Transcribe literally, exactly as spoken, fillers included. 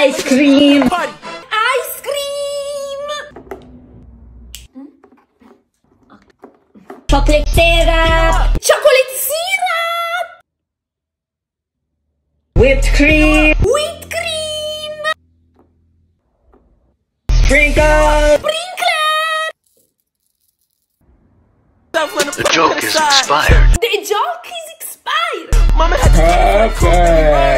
Ice cream. Ice cream. Chocolate syrup. Chocolate syrup. Whipped cream. Whipped cream. Sprinkles. Sprinkler. The joke is expired. The joke is expired. Perfect.